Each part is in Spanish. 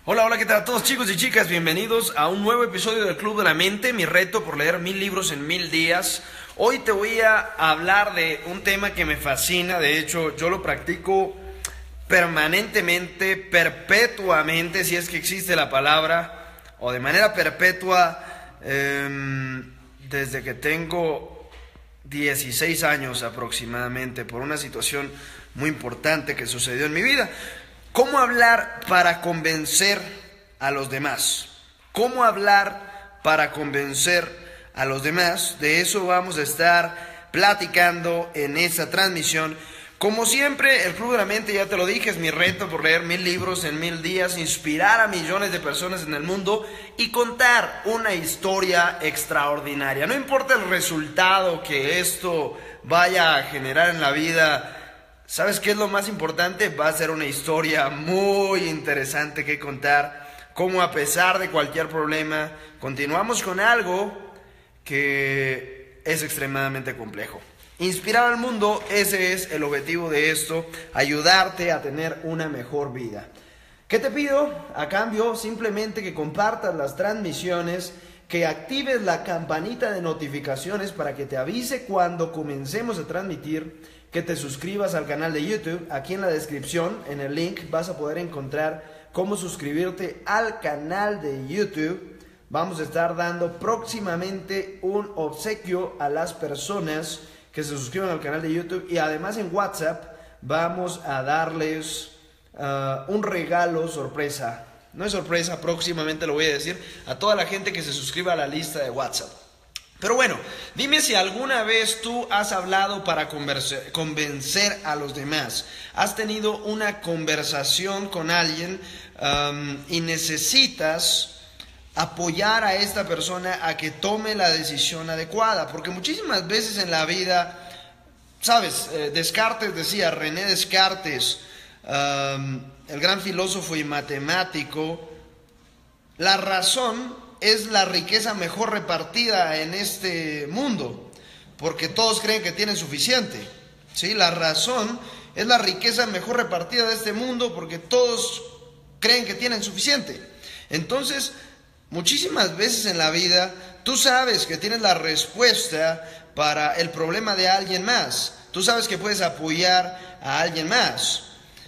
Hola, hola, ¿qué tal a todos, chicos y chicas? Bienvenidos a un nuevo episodio del Club de la Mente, mi reto por leer 1000 libros en 1000 días. Hoy te voy a hablar de un tema que me fascina, de hecho yo lo practico permanentemente, perpetuamente, si es que existe la palabra, o de manera perpetua, desde que tengo 16 años aproximadamente, por una situación muy importante que sucedió en mi vida. ¿Cómo hablar para convencer a los demás? ¿Cómo hablar para convencer a los demás? De eso vamos a estar platicando en esta transmisión. Como siempre, el Club de la Mente, ya te lo dije, es mi reto por leer 1000 libros en 1000 días, inspirar a millones de personas en el mundo y contar una historia extraordinaria. No importa el resultado que esto vaya a generar en la vida. ¿Sabes qué es lo más importante? Va a ser una historia muy interesante que contar, cómo a pesar de cualquier problema, continuamos con algo que es extremadamente complejo. Inspirar al mundo, ese es el objetivo de esto, ayudarte a tener una mejor vida. ¿Qué te pido? A cambio, simplemente que compartas las transmisiones, que actives la campanita de notificaciones para que te avise cuando comencemos a transmitir, que te suscribas al canal de YouTube. Aquí en la descripción, en el link, vas a poder encontrar cómo suscribirte al canal de YouTube. Vamos a estar dando próximamente un obsequio a las personas que se suscriban al canal de YouTube, y además en WhatsApp vamos a darles un regalo sorpresa. No es sorpresa, próximamente lo voy a decir a toda la gente que se suscriba a la lista de WhatsApp. Pero bueno, dime si alguna vez tú has hablado para convencer a los demás. Has tenido una conversación con alguien y necesitas apoyar a esta persona a que tome la decisión adecuada. Porque muchísimas veces en la vida, ¿sabes? Descartes decía, René Descartes, el gran filósofo y matemático, la razón es la riqueza mejor repartida en este mundo, porque todos creen que tienen suficiente, ¿sí? La razón es la riqueza mejor repartida de este mundo, porque todos creen que tienen suficiente. Entonces, muchísimas veces en la vida, tú sabes que tienes la respuesta para el problema de alguien más, tú sabes que puedes apoyar a alguien más,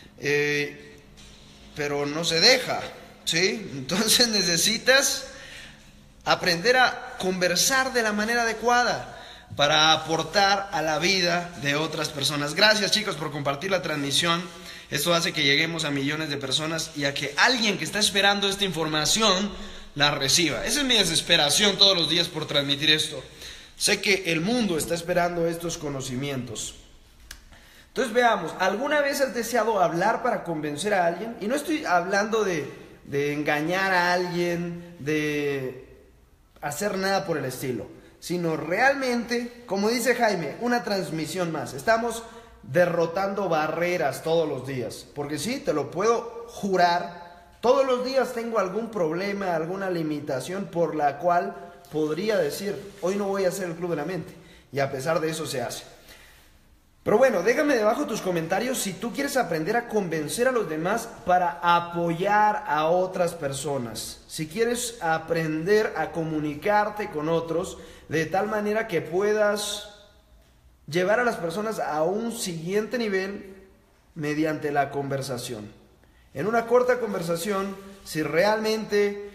pero no se deja, ¿sí? Entonces necesitas aprender a conversar de la manera adecuada para aportar a la vida de otras personas. Gracias, chicos, por compartir la transmisión. Esto hace que lleguemos a millones de personas y a que alguien que está esperando esta información la reciba. Esa es mi desesperación todos los días por transmitir esto. Sé que el mundo está esperando estos conocimientos. Entonces veamos, ¿alguna vez has deseado hablar para convencer a alguien? Y no estoy hablando de engañar a alguien, de hacer nada por el estilo, sino realmente, como dice Jaime, una transmisión más. Estamos derrotando barreras todos los días, porque sí, te lo puedo jurar, todos los días tengo algún problema, alguna limitación por la cual podría decir, hoy no voy a hacer el Club de la Mente, y a pesar de eso se hace. Pero bueno, déjame debajo tus comentarios si tú quieres aprender a convencer a los demás para apoyar a otras personas. Si quieres aprender a comunicarte con otros de tal manera que puedas llevar a las personas a un siguiente nivel mediante la conversación. En una corta conversación, si realmente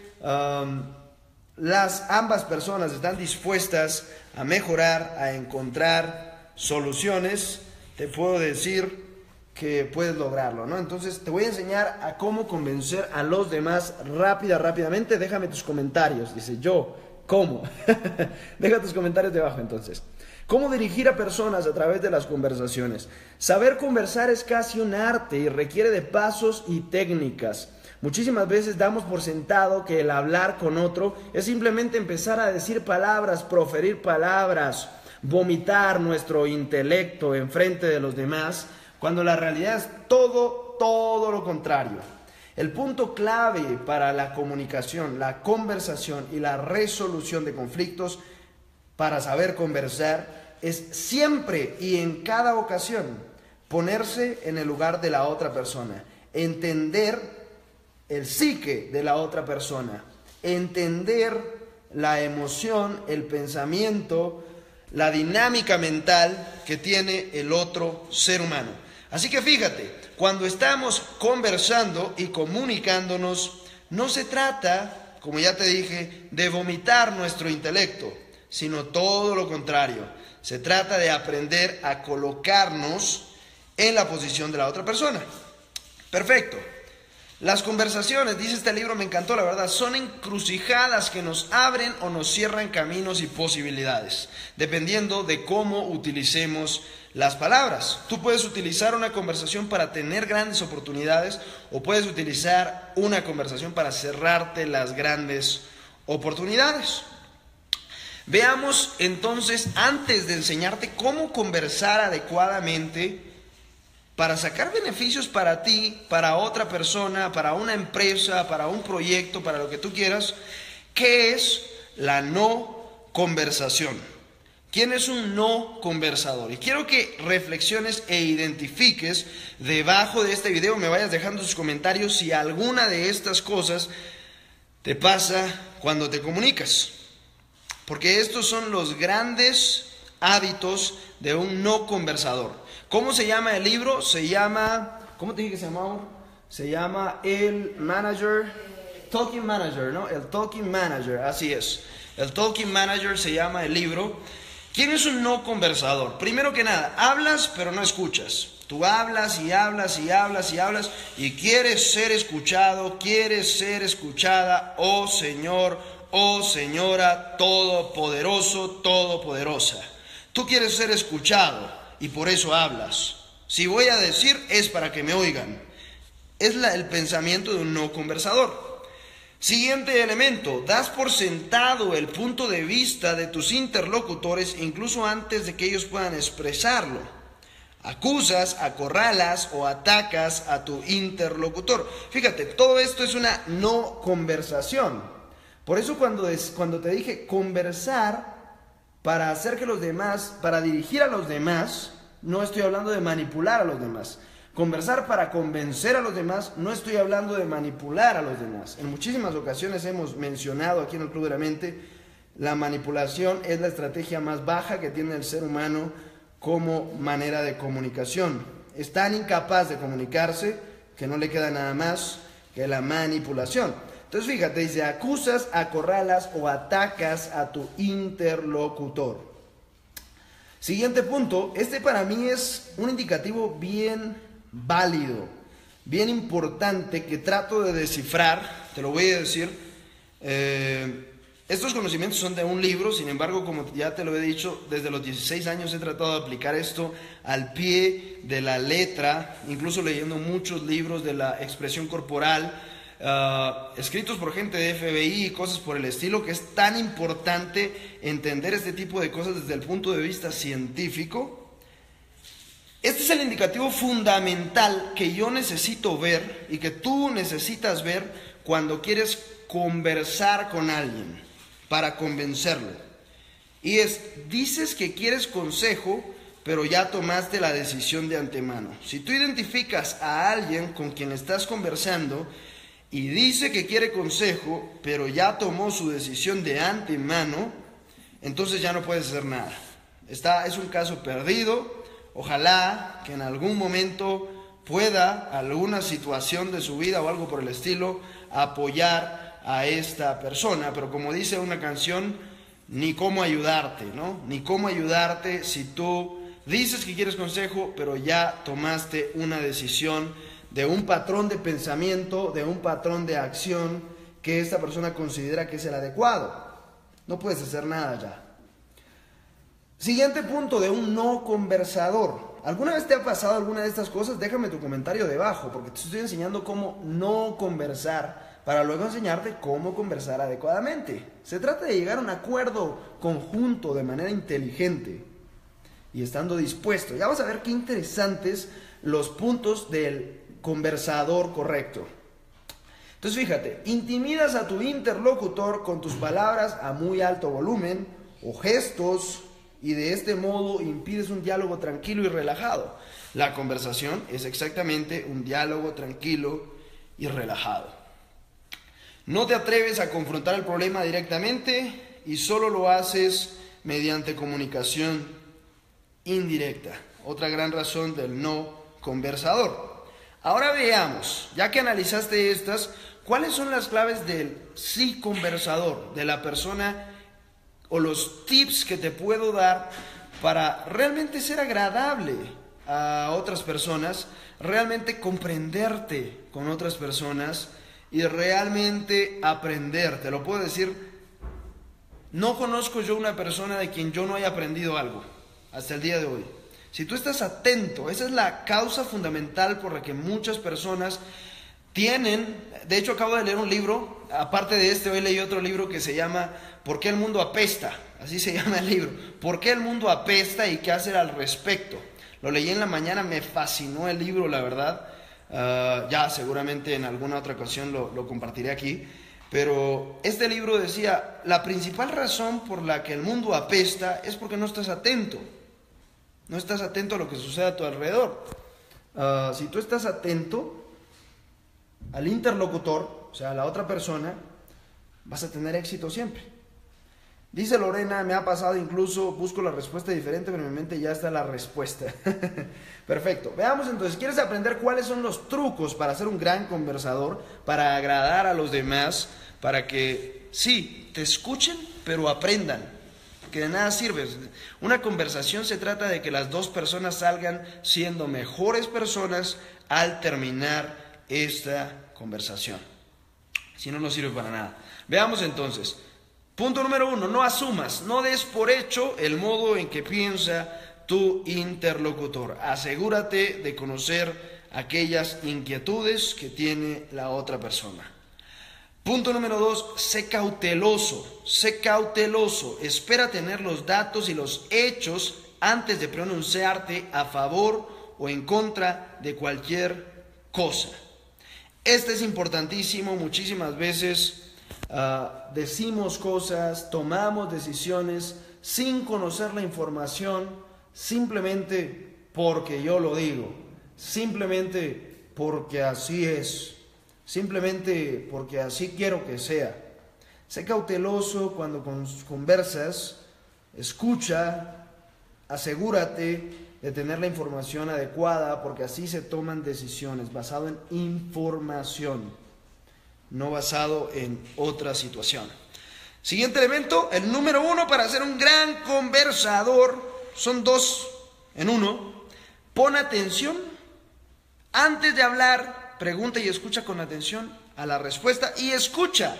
ambas personas están dispuestas a mejorar, a encontrar soluciones, te puedo decir que puedes lograrlo, ¿no? Entonces te voy a enseñar a cómo convencer a los demás rápidamente. Déjame tus comentarios. Dice yo, ¿cómo? Deja tus comentarios debajo entonces. ¿Cómo dirigir a personas a través de las conversaciones? Saber conversar es casi un arte y requiere de pasos y técnicas. Muchísimas veces damos por sentado que el hablar con otro es simplemente empezar a decir palabras, proferir palabras, vomitar nuestro intelecto en frente de los demás, cuando la realidad es todo lo contrario. El punto clave para la comunicación, la conversación y la resolución de conflictos, para saber conversar, es siempre y en cada ocasión ponerse en el lugar de la otra persona, entender el psique de la otra persona, entender la emoción, el pensamiento, la dinámica mental que tiene el otro ser humano. Así que fíjate, cuando estamos conversando y comunicándonos, no se trata, como ya te dije, de vomitar nuestro intelecto, sino todo lo contrario. Se trata de aprender a colocarnos en la posición de la otra persona. Perfecto. Las conversaciones, dice este libro, me encantó la verdad, son encrucijadas que nos abren o nos cierran caminos y posibilidades, dependiendo de cómo utilicemos las palabras. Tú puedes utilizar una conversación para tener grandes oportunidades o puedes utilizar una conversación para cerrarte las grandes oportunidades. Veamos entonces, antes de enseñarte cómo conversar adecuadamente, para sacar beneficios para ti, para otra persona, para una empresa, para un proyecto, para lo que tú quieras, ¿qué es la no conversación? ¿Quién es un no conversador? Y quiero que reflexiones e identifiques debajo de este video, me vayas dejando tus comentarios si alguna de estas cosas te pasa cuando te comunicas. Porque estos son los grandes hábitos de un no conversador. ¿Cómo se llama el libro? Se llama, ¿cómo te dije que se llamaba? Se llama el Manager, Talking Manager, ¿no? El Talking Manager, así es. El Talking Manager se llama el libro. ¿Quién es un no conversador? Primero que nada, hablas pero no escuchas. Tú hablas y hablas y hablas y hablas y quieres ser escuchado, quieres ser escuchada, oh Señor, oh Señora, todopoderoso, todopoderosa. Tú quieres ser escuchado y por eso hablas. Si voy a decir es para que me oigan. Es el pensamiento de un no conversador. Siguiente elemento, das por sentado el punto de vista de tus interlocutores incluso antes de que ellos puedan expresarlo. Acusas, acorralas o atacas a tu interlocutor. Fíjate, todo esto es una no conversación. Por eso cuando te dije conversar para hacer que los demás, para dirigir a los demás, no estoy hablando de manipular a los demás. Conversar para convencer a los demás, no estoy hablando de manipular a los demás. En muchísimas ocasiones hemos mencionado aquí en el Club de la Mente, la manipulación es la estrategia más baja que tiene el ser humano como manera de comunicación. Es tan incapaz de comunicarse que no le queda nada más que la manipulación. Entonces fíjate, dice, acusas, acorralas o atacas a tu interlocutor. Siguiente punto, este para mí es un indicativo bien válido, bien importante que trato de descifrar, te lo voy a decir. Estos conocimientos son de un libro, sin embargo, como ya te lo he dicho, desde los 16 años he tratado de aplicar esto al pie de la letra, incluso leyendo muchos libros de la expresión corporal, escritos por gente de FBI y cosas por el estilo, que es tan importante entender este tipo de cosas desde el punto de vista científico. Este es el indicativo fundamental que yo necesito ver y que tú necesitas ver cuando quieres conversar con alguien para convencerlo. Y dices que quieres consejo, pero ya tomaste la decisión de antemano. Si tú identificas a alguien con quien estás conversando y dice que quiere consejo, pero ya tomó su decisión de antemano, entonces ya no puedes hacer nada. Es un caso perdido. Ojalá que en algún momento pueda, alguna situación de su vida o algo por el estilo, apoyar a esta persona. Pero como dice una canción, ni cómo ayudarte, ¿no? Ni cómo ayudarte si tú dices que quieres consejo, pero ya tomaste una decisión de un patrón de pensamiento, de un patrón de acción que esta persona considera que es el adecuado. No puedes hacer nada ya. Siguiente punto de un no conversador. ¿Alguna vez te ha pasado alguna de estas cosas? Déjame tu comentario debajo, porque te estoy enseñando cómo no conversar, para luego enseñarte cómo conversar adecuadamente. Se trata de llegar a un acuerdo conjunto de manera inteligente y estando dispuesto. Ya vas a ver qué interesantes los puntos del conversador correcto. Entonces fíjate, intimidas a tu interlocutor con tus palabras a muy alto volumen o gestos y de este modo impides un diálogo tranquilo y relajado. La conversación es exactamente un diálogo tranquilo y relajado. No te atreves a confrontar el problema directamente y solo lo haces mediante comunicación indirecta. Otra gran razón del no conversador. Ahora veamos, ya que analizaste estas, ¿cuáles son las claves del sí conversador, de la persona o los tips que te puedo dar para realmente ser agradable a otras personas, realmente comprenderte con otras personas y realmente aprender? Te lo puedo decir, no conozco yo una persona de quien yo no haya aprendido algo hasta el día de hoy. Si tú estás atento, esa es la causa fundamental por la que muchas personas tienen. De hecho, acabo de leer un libro, aparte de este, hoy leí otro libro que se llama ¿Por qué el mundo apesta? Así se llama el libro. ¿Por qué el mundo apesta y qué hacer al respecto? Lo leí en la mañana, me fascinó el libro, la verdad. Ya seguramente en alguna otra ocasión lo compartiré aquí. Pero este libro decía, la principal razón por la que el mundo apesta es porque no estás atento. No estás atento a lo que sucede a tu alrededor. Si tú estás atento al interlocutor, o sea, a la otra persona, vas a tener éxito siempre. Dice Lorena, me ha pasado incluso, busco la respuesta diferente, pero en mi mente ya está la respuesta. Perfecto. Veamos entonces, ¿quieres aprender cuáles son los trucos para ser un gran conversador, para agradar a los demás, para que sí, te escuchen, pero aprendan? Que de nada sirve. Una conversación se trata de que las dos personas salgan siendo mejores personas al terminar esta conversación. Si no, no sirve para nada. Veamos entonces. Punto número 1, no asumas, no des por hecho el modo en que piensa tu interlocutor. Asegúrate de conocer aquellas inquietudes que tiene la otra persona. Punto número 2, sé cauteloso, espera tener los datos y los hechos antes de pronunciarte a favor o en contra de cualquier cosa. Este es importantísimo, muchísimas veces decimos cosas, tomamos decisiones sin conocer la información, simplemente porque yo lo digo, simplemente porque así es. Simplemente porque así quiero que sea. Sé cauteloso cuando conversas, escucha, asegúrate de tener la información adecuada, porque así se toman decisiones basado en información, no basado en otra situación. Siguiente elemento, el número 1 para ser un gran conversador, son 2 en 1. Pon atención antes de hablar. Pregunta y escucha con atención a la respuesta y escucha.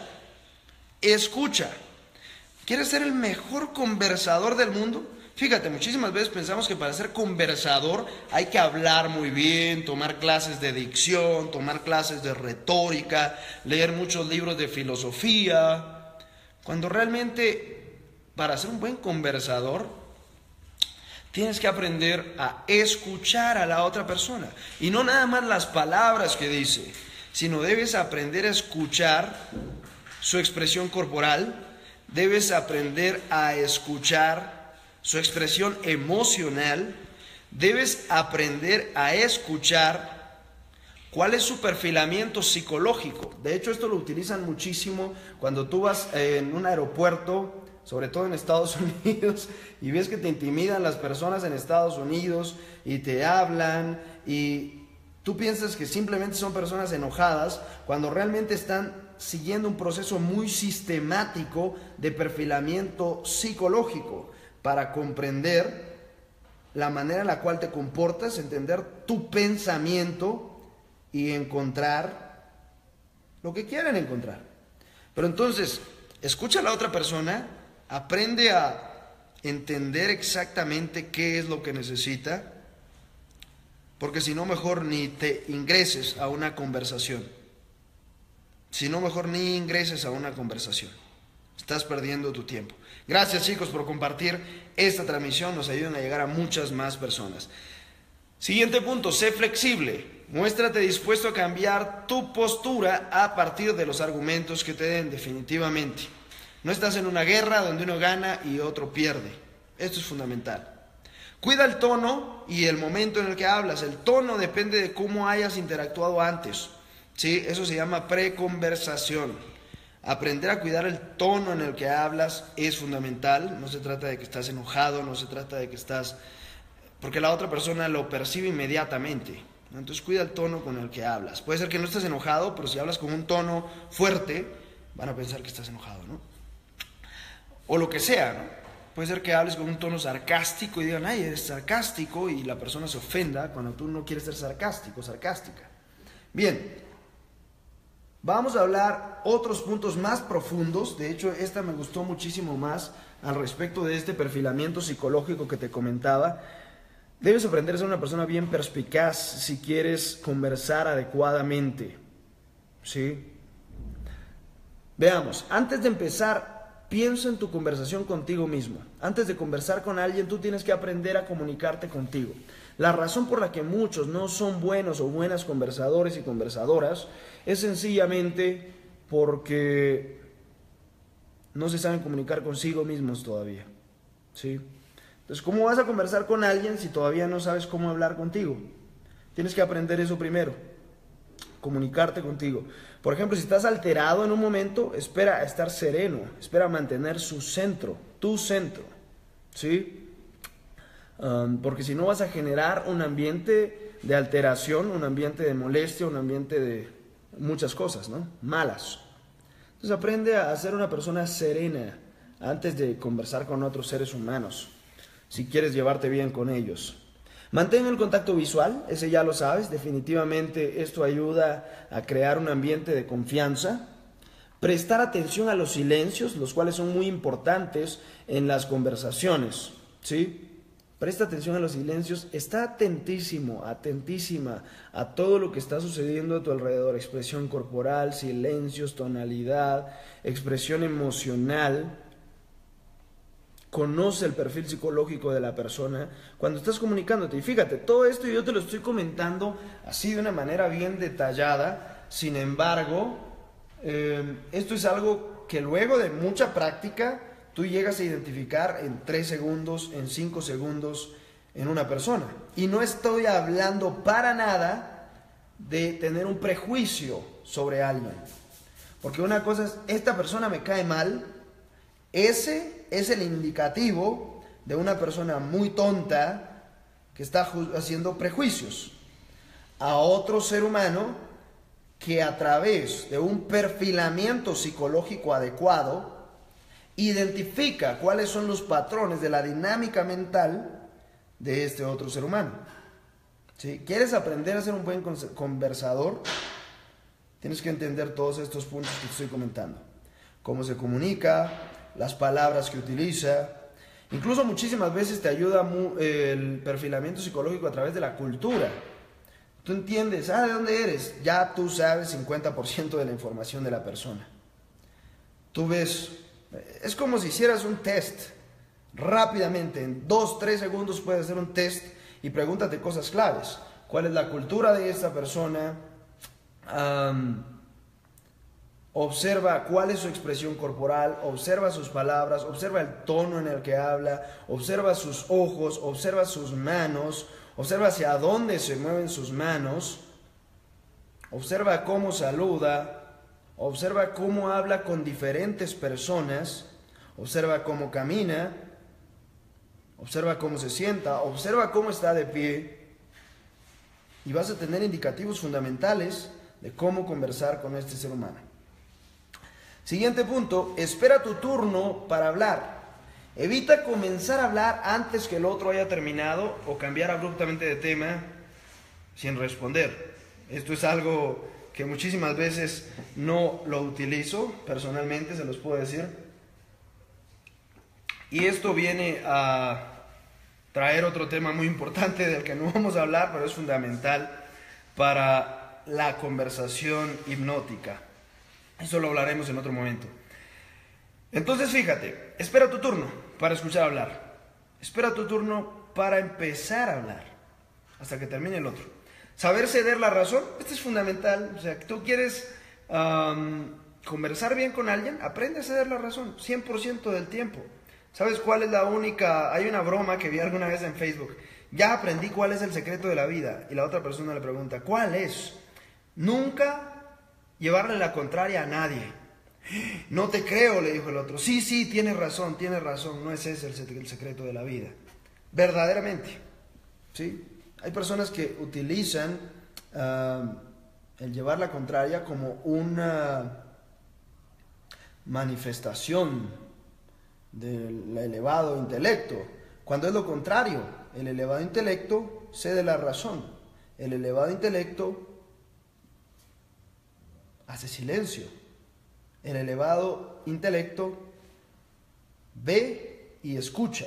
¿Quieres ser el mejor conversador del mundo? Fíjate, muchísimas veces pensamos que para ser conversador hay que hablar muy bien, tomar clases de dicción, tomar clases de retórica, leer muchos libros de filosofía, cuando realmente para ser un buen conversador tienes que aprender a escuchar a la otra persona. Y no nada más las palabras que dice, sino debes aprender a escuchar su expresión corporal, debes aprender a escuchar su expresión emocional, debes aprender a escuchar cuál es su perfilamiento psicológico. De hecho, esto lo utilizan muchísimo cuando tú vas en un aeropuerto, sobre todo en Estados Unidos, y ves que te intimidan las personas en Estados Unidos y te hablan y tú piensas que simplemente son personas enojadas, cuando realmente están siguiendo un proceso muy sistemático de perfilamiento psicológico para comprender la manera en la cual te comportas, entender tu pensamiento y encontrar lo que quieren encontrar. Pero entonces, escucha a la otra persona, aprende a entender exactamente qué es lo que necesita, porque si no, mejor ni te ingreses a una conversación. Estás perdiendo tu tiempo. Gracias, chicos, por compartir esta transmisión. Nos ayudan a llegar a muchas más personas. Siguiente punto, sé flexible. Muéstrate dispuesto a cambiar tu postura a partir de los argumentos que te den, definitivamente. No estás en una guerra donde uno gana y otro pierde. Esto es fundamental. Cuida el tono y el momento en el que hablas. El tono depende de cómo hayas interactuado antes. ¿Sí? Eso se llama preconversación. Aprender a cuidar el tono en el que hablas es fundamental. No se trata de que estás enojado, no se trata de que estás... porque la otra persona lo percibe inmediatamente, ¿no? Entonces cuida el tono con el que hablas. Puede ser que no estés enojado, pero si hablas con un tono fuerte, van a pensar que estás enojado, ¿no? O lo que sea, ¿no? Puede ser que hables con un tono sarcástico y digan, ay, eres sarcástico, y la persona se ofenda cuando tú no quieres ser sarcástico, sarcástica. Bien. Vamos a hablar otros puntos más profundos. De hecho, esta me gustó muchísimo más al respecto de este perfilamiento psicológico que te comentaba. Debes aprender a ser una persona bien perspicaz si quieres conversar adecuadamente, ¿sí? Veamos, antes de empezar, piensa en tu conversación contigo mismo. Antes de conversar con alguien, tú tienes que aprender a comunicarte contigo. La razón por la que muchos no son buenos o buenas conversadores y conversadoras es sencillamente porque no se saben comunicar consigo mismos todavía, ¿sí? Entonces, ¿cómo vas a conversar con alguien si todavía no sabes cómo hablar contigo? Tienes que aprender eso primero, comunicarte contigo. Por ejemplo, si estás alterado en un momento, espera a estar sereno, espera a mantener su centro, tu centro, ¿sí? Porque si no vas a generar un ambiente de alteración, un ambiente de molestia, un ambiente de muchas cosas, ¿no? Malas. Entonces aprende a ser una persona serena antes de conversar con otros seres humanos, si quieres llevarte bien con ellos. Mantén el contacto visual, ese ya lo sabes, definitivamente esto ayuda a crear un ambiente de confianza. Prestar atención a los silencios, los cuales son muy importantes en las conversaciones, ¿sí? Presta atención a los silencios, está atentísimo, atentísima a todo lo que está sucediendo a tu alrededor, expresión corporal, silencios, tonalidad, expresión emocional. Conoce el perfil psicológico de la persona cuando estás comunicándote. Y fíjate, todo esto yo te lo estoy comentando así de una manera bien detallada. Sin embargo, esto es algo que luego de mucha práctica tú llegas a identificar en 3 segundos, en 5 segundos en una persona. Y no estoy hablando para nada de tener un prejuicio sobre alguien. Porque una cosa es, esta persona me cae mal. Ese es el indicativo de una persona muy tonta que está haciendo prejuicios a otro ser humano que a través de un perfilamiento psicológico adecuado identifica cuáles son los patrones de la dinámica mental de este otro ser humano. ¿Sí? ¿Quieres aprender a ser un buen conversador? Tienes que entender todos estos puntos que te estoy comentando. Cómo se comunica, las palabras que utiliza. Incluso muchísimas veces te ayuda el perfilamiento psicológico a través de la cultura. Tú entiendes, ¿de dónde eres? Ya tú sabes 50% de la información de la persona. Tú ves, es como si hicieras un test. Rápidamente, en 2-3 segundos puedes hacer un test y pregúntate cosas claves. ¿Cuál es la cultura de esta persona? Observa cuál es su expresión corporal, observa sus palabras, observa el tono en el que habla, observa sus ojos, observa sus manos, observa hacia dónde se mueven sus manos, observa cómo saluda, observa cómo habla con diferentes personas, observa cómo camina, observa cómo se sienta, observa cómo está de pie, y vas a tener indicativos fundamentales de cómo conversar con este ser humano. Siguiente punto, espera tu turno para hablar. Evita comenzar a hablar antes que el otro haya terminado o cambiar abruptamente de tema sin responder. Esto es algo que muchísimas veces no lo utilizo, personalmente se los puedo decir. Y esto viene a traer otro tema muy importante del que no vamos a hablar, pero es fundamental para la conversación hipnótica. Eso lo hablaremos en otro momento. Entonces fíjate, espera tu turno para escuchar hablar. Espera tu turno para empezar a hablar hasta que termine el otro. Saber ceder la razón, esto es fundamental. O sea, que tú quieres conversar bien con alguien, aprende a ceder la razón 100% del tiempo. ¿Sabes cuál es la única? Hay una broma que vi alguna vez en Facebook. Ya aprendí cuál es el secreto de la vida. Y la otra persona le pregunta, ¿cuál es? Nunca llevarle la contraria a nadie. No te creo, le dijo el otro. Sí, tienes razón, no es ese el secreto de la vida. Verdaderamente, ¿sí? Hay personas que utilizan el llevar la contraria como una manifestación del elevado intelecto, cuando es lo contrario. El elevado intelecto cede la razón. El elevado intelecto hace silencio. El elevado intelecto ve y escucha,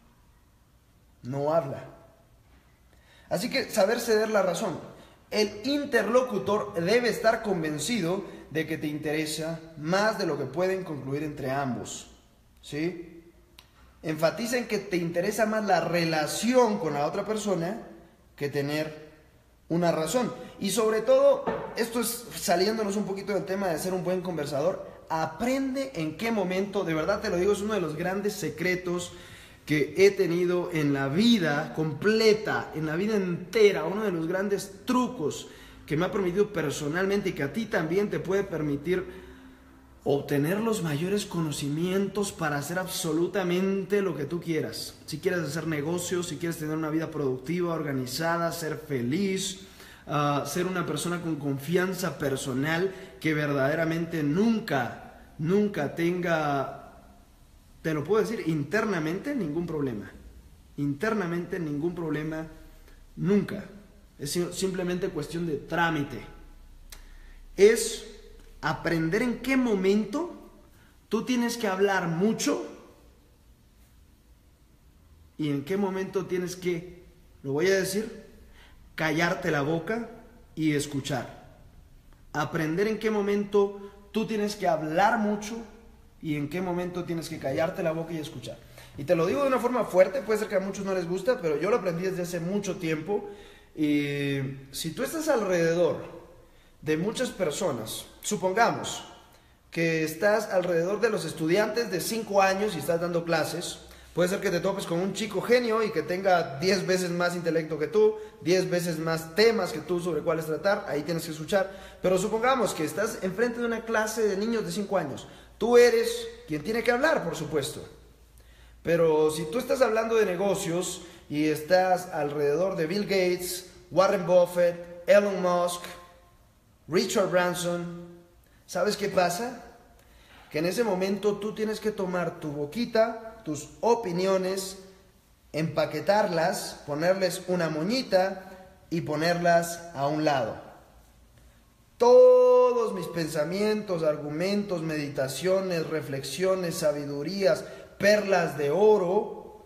no habla. Así que saber ceder la razón. El interlocutor debe estar convencido de que te interesa más de lo que pueden concluir entre ambos, ¿sí? Enfatiza en que te interesa más la relación con la otra persona que tener una razón. Y sobre todo, esto es saliéndonos un poquito del tema de ser un buen conversador, aprende en qué momento, de verdad te lo digo, es uno de los grandes secretos que he tenido en la vida completa, en la vida entera, uno de los grandes trucos que me ha permitido personalmente y que a ti también te puede permitir obtener los mayores conocimientos para hacer absolutamente lo que tú quieras. Si quieres hacer negocios, si quieres tener una vida productiva, organizada, ser feliz, ser una persona con confianza personal que verdaderamente nunca tenga, te lo puedo decir, internamente ningún problema. Internamente ningún problema, nunca. Es simplemente cuestión de trámite. Es aprender en qué momento tú tienes que hablar mucho y en qué momento tienes que, lo voy a decir, callarte la boca y escuchar. Aprender en qué momento tú tienes que hablar mucho y en qué momento tienes que callarte la boca y escuchar. Y te lo digo de una forma fuerte, puede ser que a muchos no les gusta, pero yo lo aprendí desde hace mucho tiempo. Y si tú estás alrededor de muchas personas, supongamos que estás alrededor de los estudiantes de 5 años y estás dando clases, puede ser que te topes con un chico genio y que tenga 10 veces más intelecto que tú, 10 veces más temas que tú sobre cuáles tratar, ahí tienes que escuchar. Pero supongamos que estás enfrente de una clase de niños de 5 años, tú eres quien tiene que hablar, por supuesto. Pero si tú estás hablando de negocios y estás alrededor de Bill Gates, Warren Buffett, Elon Musk, Richard Branson, ¿sabes qué pasa? Que en ese momento tú tienes que tomar tu boquita, tus opiniones, empaquetarlas, ponerles una moñita y ponerlas a un lado. Todos mis pensamientos, argumentos, meditaciones, reflexiones, sabidurías, perlas de oro,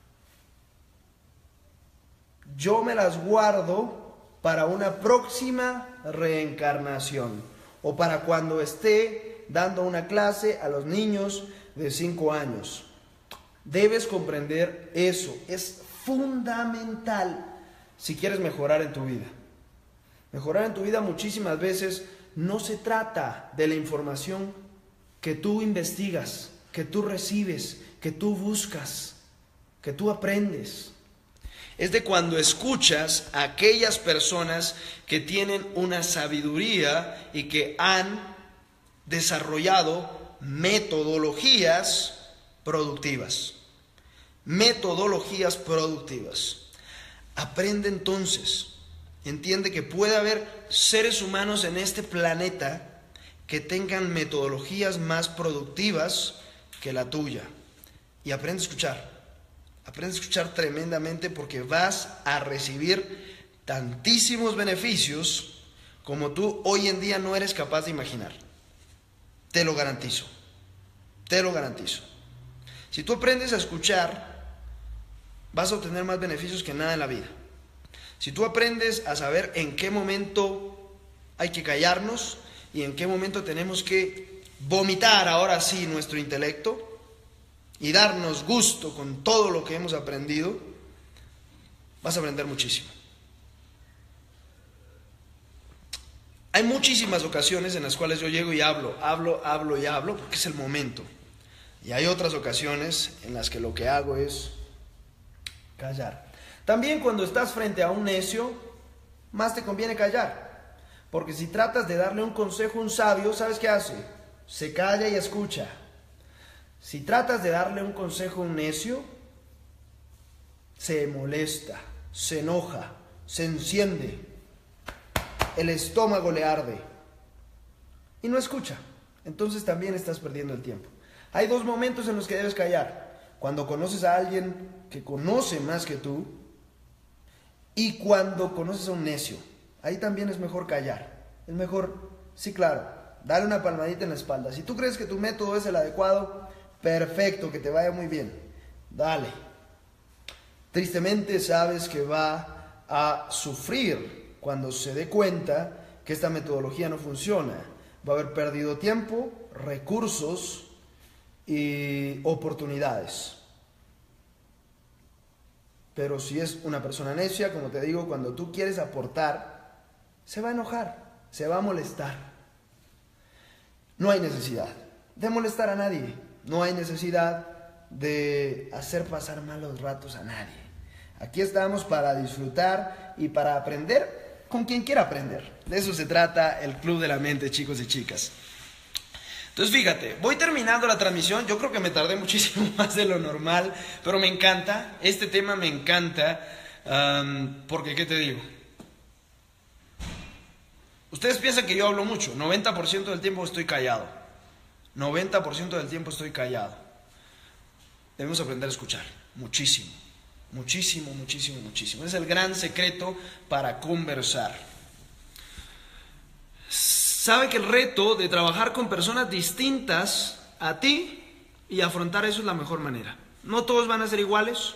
yo me las guardo para una próxima reencarnación o para cuando esté dando una clase a los niños de 5 años. Debes comprender eso, es fundamental si quieres mejorar en tu vida. Mejorar en tu vida muchísimas veces no se trata de la información que tú investigas, que tú recibes, que tú buscas, que tú aprendes. Es de cuando escuchas a aquellas personas que tienen una sabiduría y que han desarrollado metodologías productivas. Metodologías productivas. Aprende entonces. Entiende que puede haber seres humanos en este planeta que tengan metodologías más productivas que la tuya. Y aprende a escuchar. Aprende a escuchar tremendamente porque vas a recibir tantísimos beneficios como tú hoy en día no eres capaz de imaginar. Te lo garantizo. Te lo garantizo. Si tú aprendes a escuchar, vas a obtener más beneficios que nada en la vida. Si tú aprendes a saber en qué momento hay que callarnos y en qué momento tenemos que vomitar ahora sí nuestro intelecto y darnos gusto con todo lo que hemos aprendido, vas a aprender muchísimo. Hay muchísimas ocasiones en las cuales yo llego y hablo, porque es el momento. Y hay otras ocasiones en las que lo que hago es callar. También cuando estás frente a un necio, más te conviene callar. Porque si tratas de darle un consejo a un sabio, ¿sabes qué hace? se calla y escucha. Si tratas de darle un consejo a un necio, se molesta, se enoja, se enciende, el estómago le arde y no escucha. Entonces también estás perdiendo el tiempo. Hay dos momentos en los que debes callar: cuando conoces a alguien que conoce más que tú y cuando conoces a un necio. Ahí también es mejor callar. Es mejor, sí, claro, darle una palmadita en la espalda. Si tú crees que tu método es el adecuado, perfecto, que te vaya muy bien, dale. Tristemente sabes que va a sufrir cuando se dé cuenta que esta metodología no funciona. Va a haber perdido tiempo, recursos y oportunidades. Pero si es una persona necia, como te digo, cuando tú quieres aportar, se va a enojar, se va a molestar. No hay necesidad de molestar a nadie. No hay necesidad de hacer pasar malos ratos a nadie. Aquí estamos para disfrutar y para aprender con quien quiera aprender. De eso se trata el Club de la Mente, chicos y chicas. Entonces fíjate, voy terminando la transmisión. Yo creo que me tardé muchísimo más de lo normal, pero me encanta, este tema me encanta, porque ¿qué te digo? Ustedes piensan que yo hablo mucho. 90% del tiempo estoy callado. 90% del tiempo estoy callado. Debemos aprender a escuchar muchísimo, muchísimo, muchísimo, muchísimo. Es el gran secreto para conversar. Sabe que el reto de trabajar con personas distintas a ti y afrontar eso es la mejor manera. No todos van a ser iguales,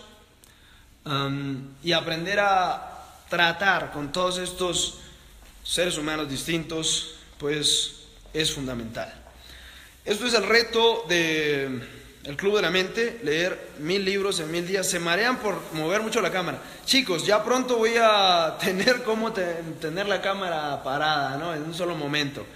y aprender a tratar con todos estos seres humanos distintos, pues es fundamental. Esto es el reto del Club de la Mente: leer 1000 libros en 1000 días. Se marean por mover mucho la cámara. Chicos, ya pronto voy a tener cómo tener la cámara parada, ¿no? En un solo momento.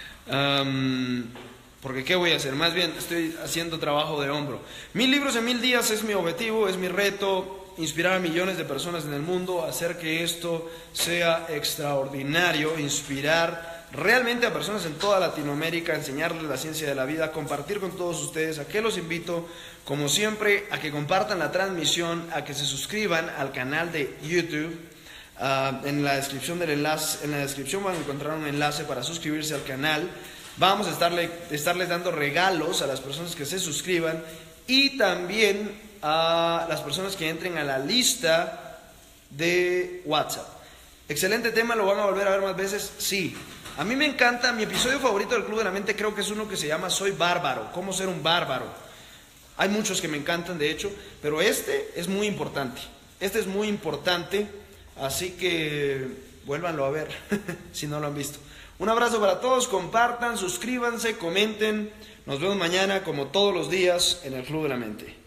Porque ¿qué voy a hacer? Más bien estoy haciendo trabajo de hombro. 1000 libros en 1000 días es mi objetivo, es mi reto. Inspirar a millones de personas en el mundo, hacer que esto sea extraordinario, inspirar realmente a personas en toda Latinoamérica, enseñarles la ciencia de la vida, compartir con todos ustedes. ¿A qué los invito? Como siempre, a que compartan la transmisión, a que se suscriban al canal de YouTube. En la descripción del enlace, en la descripción van a encontrar un enlace para suscribirse al canal. Vamos a estarles dando regalos a las personas que se suscriban y también a las personas que entren a la lista de WhatsApp. Excelente tema, ¿lo van a volver a ver más veces? Sí. A mí me encanta, mi episodio favorito del Club de la Mente creo que es uno que se llama Soy Bárbaro, cómo ser un bárbaro. Hay muchos que me encantan, de hecho, pero este es muy importante. Este es muy importante, así que vuélvanlo a ver si no lo han visto. Un abrazo para todos, compartan, suscríbanse, comenten. Nos vemos mañana como todos los días en el Club de la Mente.